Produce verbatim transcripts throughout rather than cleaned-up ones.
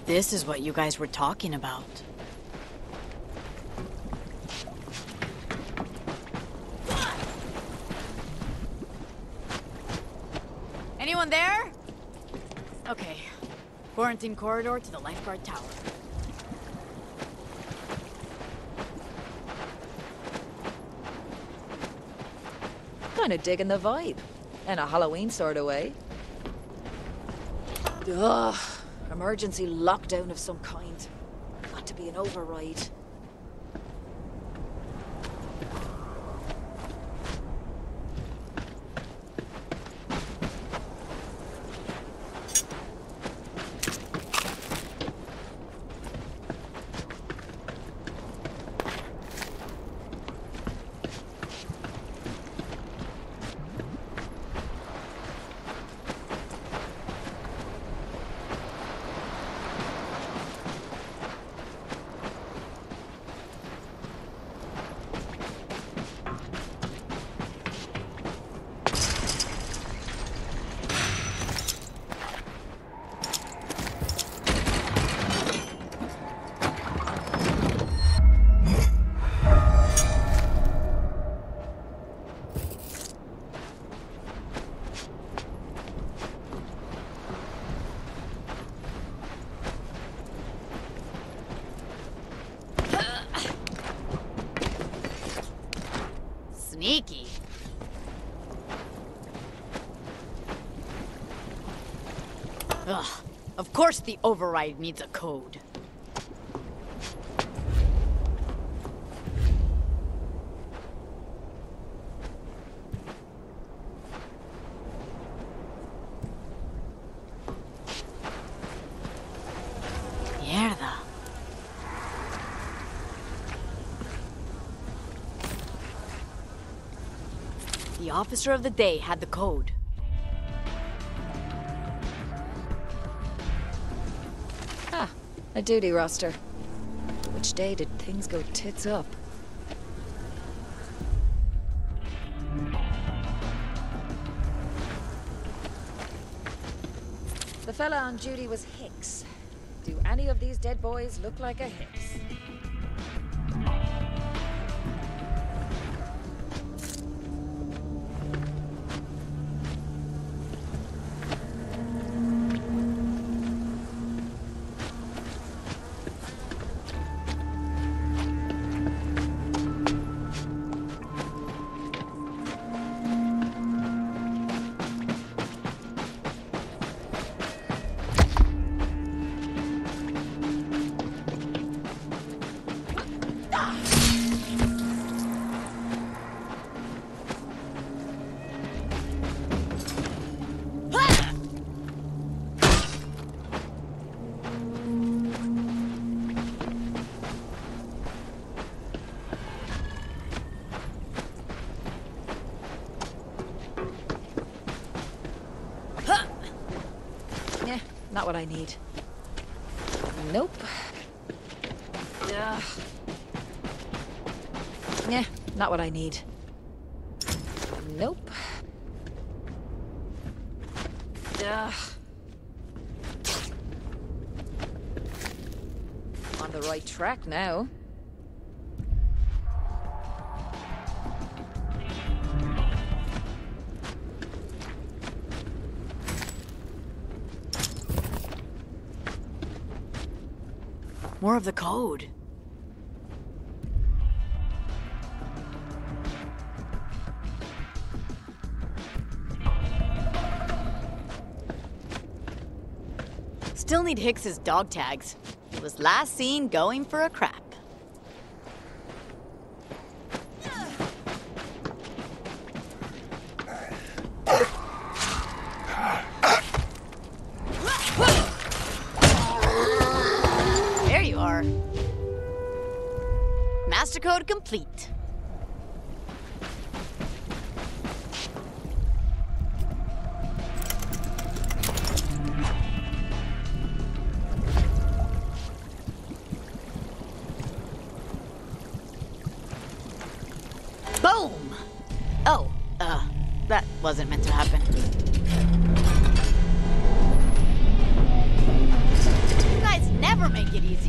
This is what you guys were talking about. Anyone there? Okay. Quarantine corridor to the lifeguard tower. Kinda digging the vibe. In a Halloween sort of way. Ugh. Emergency lockdown of some kind. Got to be an override. Sneaky. Ugh. Of course the override needs a code. Mierda. The officer of the day had the code. Ah, a duty roster. Which day did things go tits up? The fella on duty was Hicks. Do any of these dead boys look like a Hicks? Not what I need. Nope. Ugh. Yeah, not what I need. Nope. Ugh. On the right track now. More of the code. Still need Hicks's dog tags. He was last seen going for a crap. Master code complete. Boom! Oh, uh, that wasn't meant to happen. You guys never make it easy.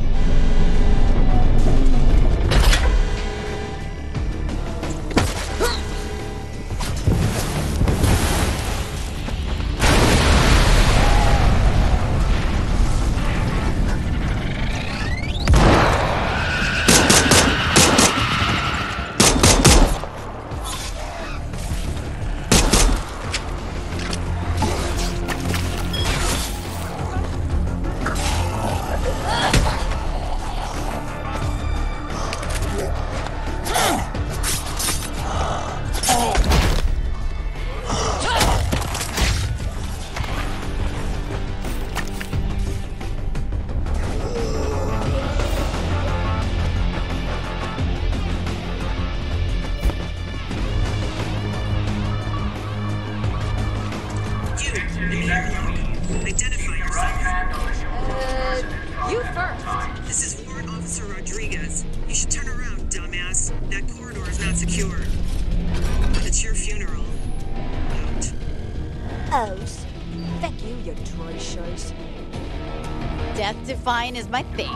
Death-defying is my thing.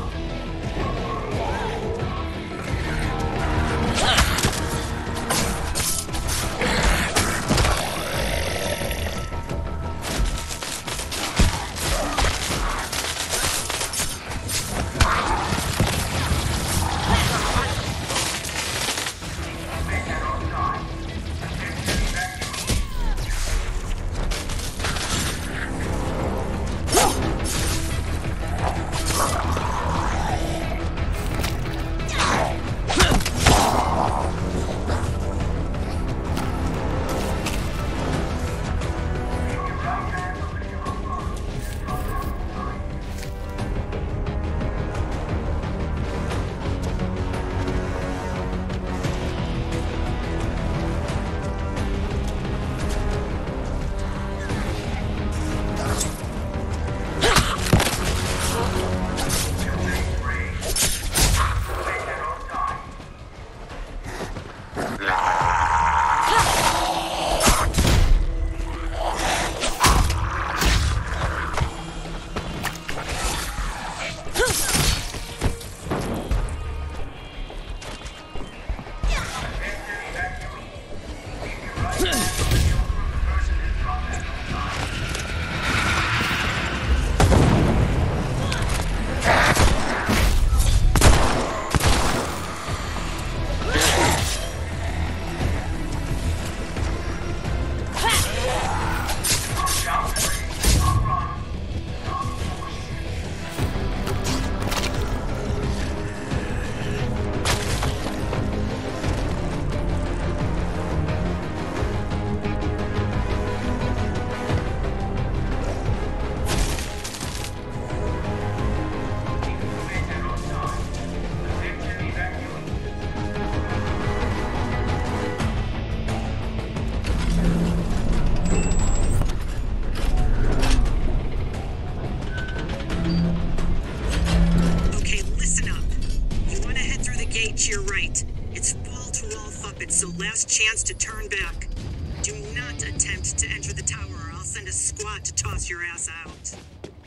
Last chance to turn back. Do not attempt to enter the tower or I'll send a squad to toss your ass out.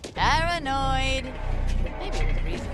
Paranoid. Maybe with reason.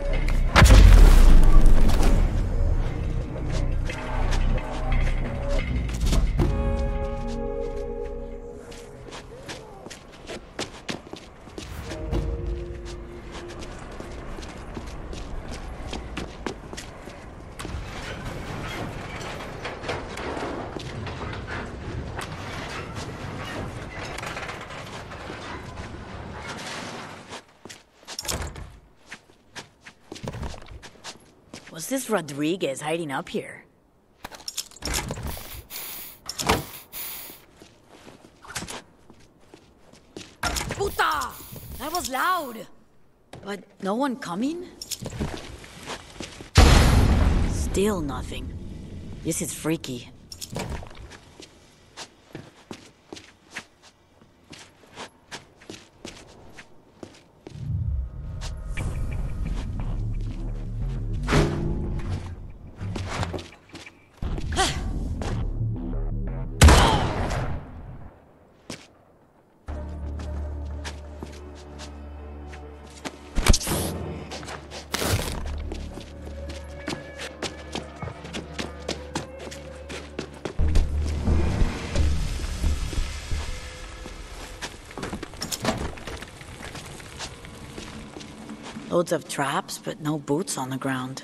What's this Rodriguez hiding up here? Puta! That was loud! But no one coming? Still nothing. This is freaky. Loads of traps, but no boots on the ground.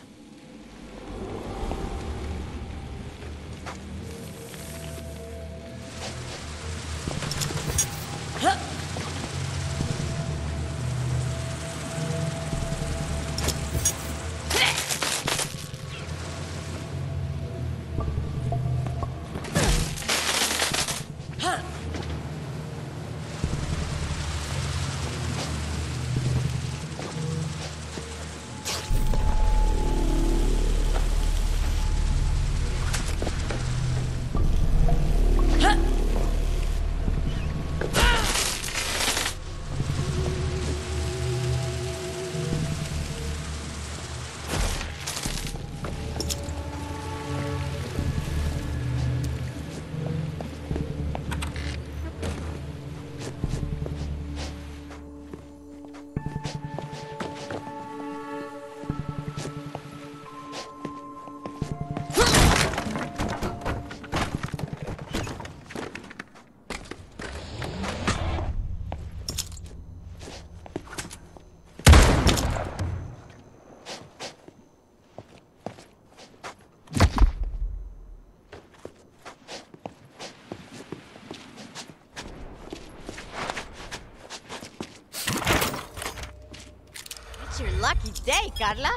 Your lucky day, Carla.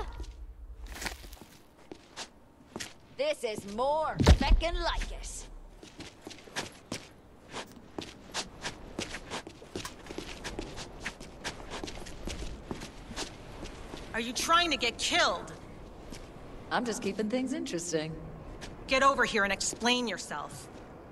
This is more feckin' like it. Are you trying to get killed? I'm just keeping things interesting. Get over here and explain yourself.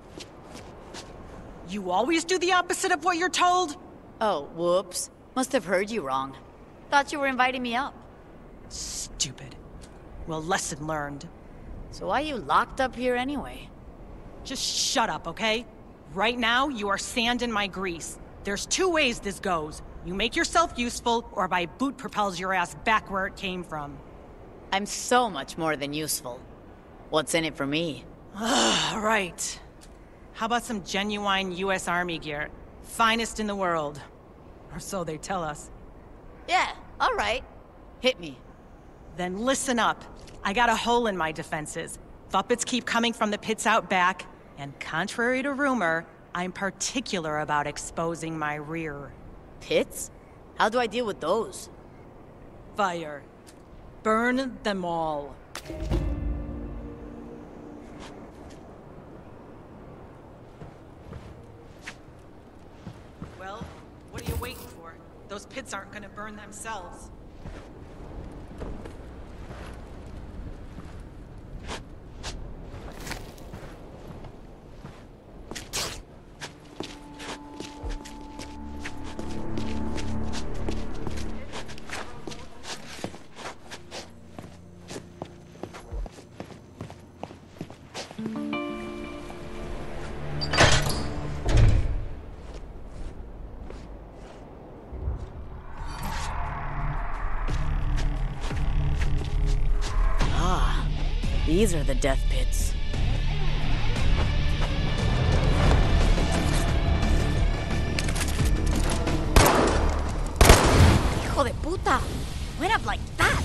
You always do the opposite of what you're told? Oh, whoops. Must have heard you wrong. Thought you were inviting me up. Stupid. Well, lesson learned. So why you locked up here anyway? Just shut up, okay? Right now, you are sand in my grease. There's two ways this goes. You make yourself useful, or my boot propels your ass back where it came from. I'm so much more than useful. What's in it for me? Right. How about some genuine U S Army gear? Finest in the world. Or so they tell us. Yeah, all right. Hit me. Then listen up. I got a hole in my defenses. Thuppets keep coming from the pits out back, and contrary to rumor, I'm particular about exposing my rear. Pits? How do I deal with those? Fire. Burn them all. Well, what are you waiting for? Those pits aren't gonna burn themselves. These are the death pits. Hijo de puta! Went up like that!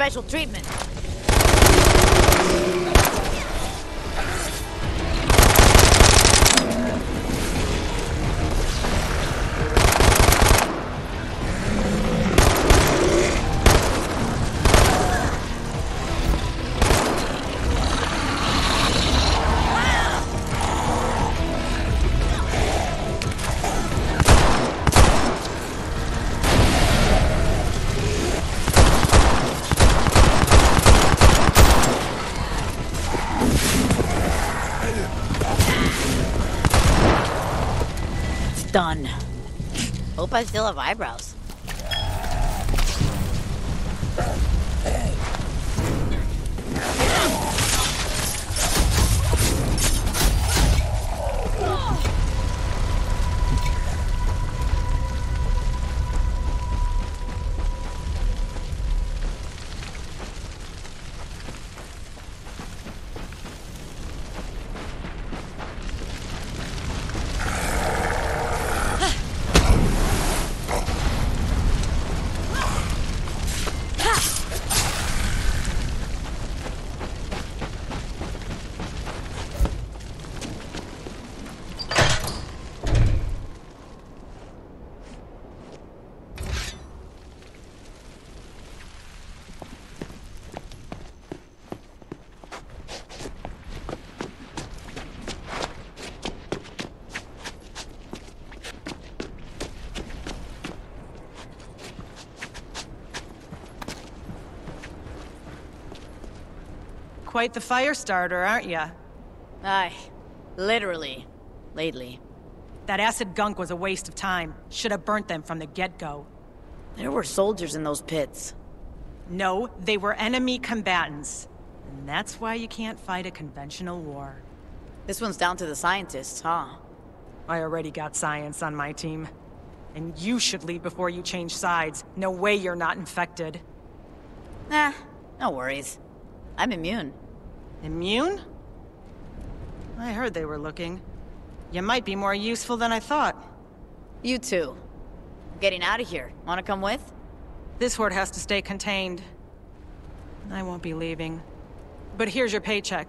special treatment. Done. Hope I still have eyebrows. Quite the fire starter, aren't ya? Aye. Literally. Lately. That acid gunk was a waste of time. Should have burnt them from the get-go. There were soldiers in those pits. No, they were enemy combatants. And that's why you can't fight a conventional war. This one's down to the scientists, huh? I already got science on my team. And you should leave before you change sides. No way you're not infected. Nah, no worries. I'm immune. Immune? I heard they were looking. You might be more useful than I thought. You too. Getting out of here. Wanna come with? This horde has to stay contained. I won't be leaving. But here's your paycheck.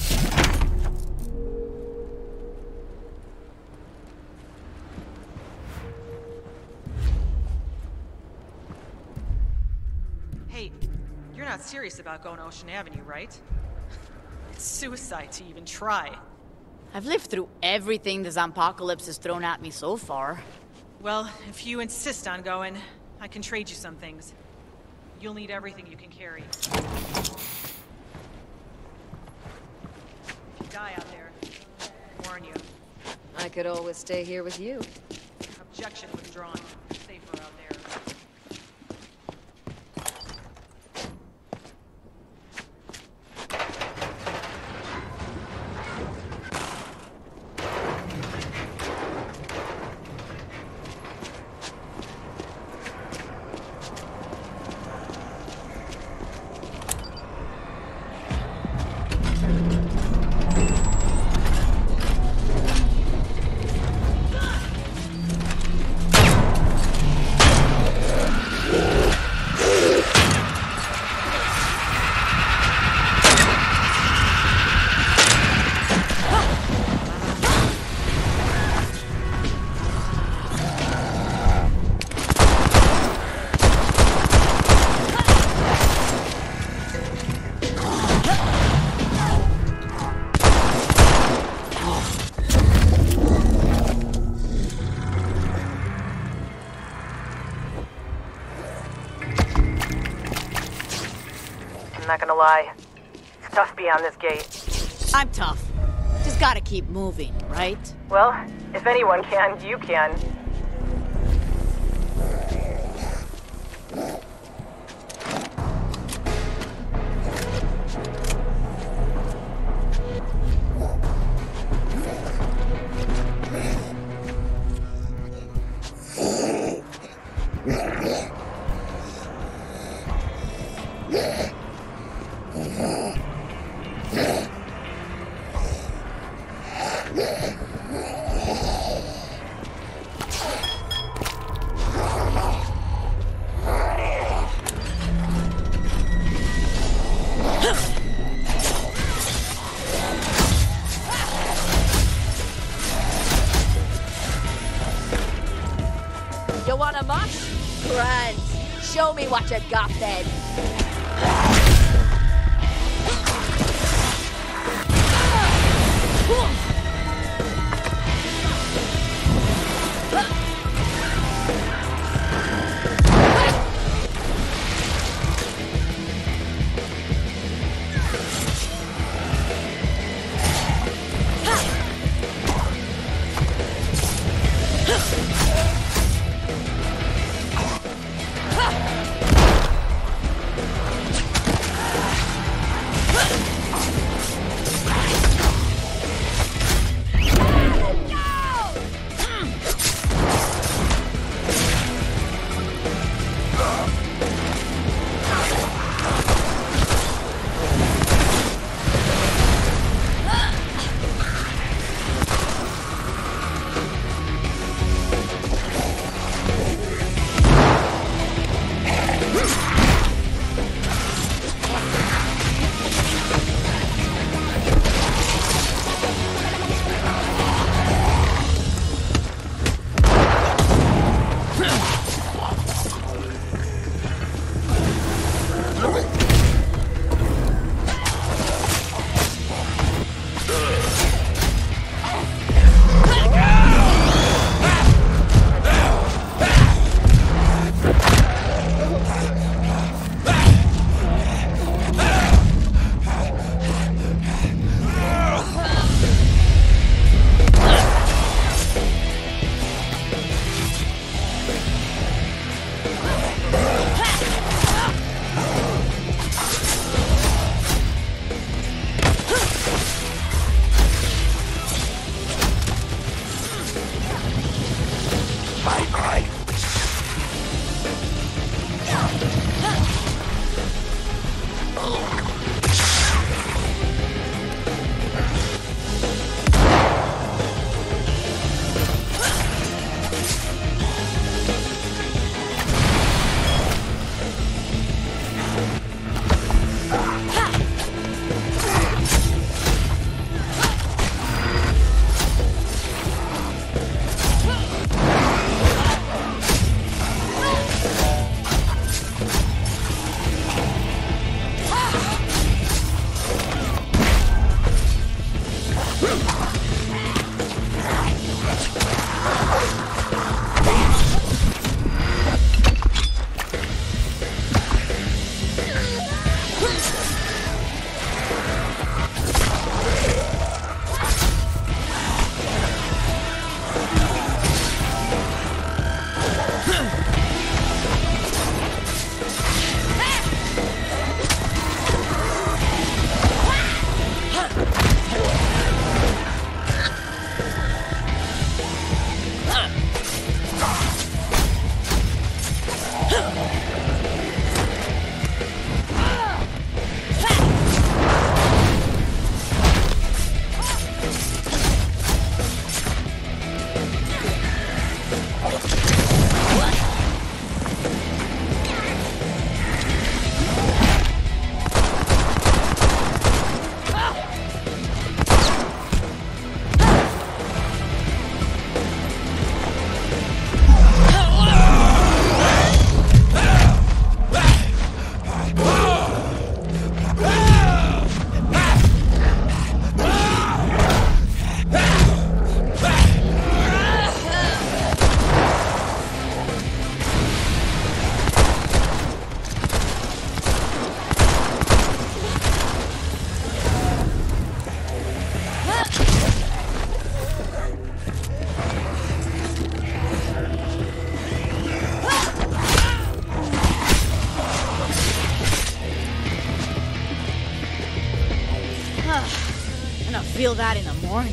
Hey, you're not serious about going to Ocean Avenue, right? It's suicide to even try. I've lived through everything this apocalypse has thrown at me so far. Well, if you insist on going, I can trade you some things. You'll need everything you can carry. If you die out there, I warn you. I could always stay here with you. Objection withdrawn. Safer out there. I'm not gonna lie. It's tough beyond this gate. I'm tough. Just gotta keep moving, right? Well, if anyone can, you can. Wanna mush? Grand. Show me what you got then. Feel that in the morning.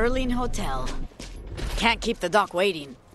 Sterling Hotel. Can't keep the doc waiting.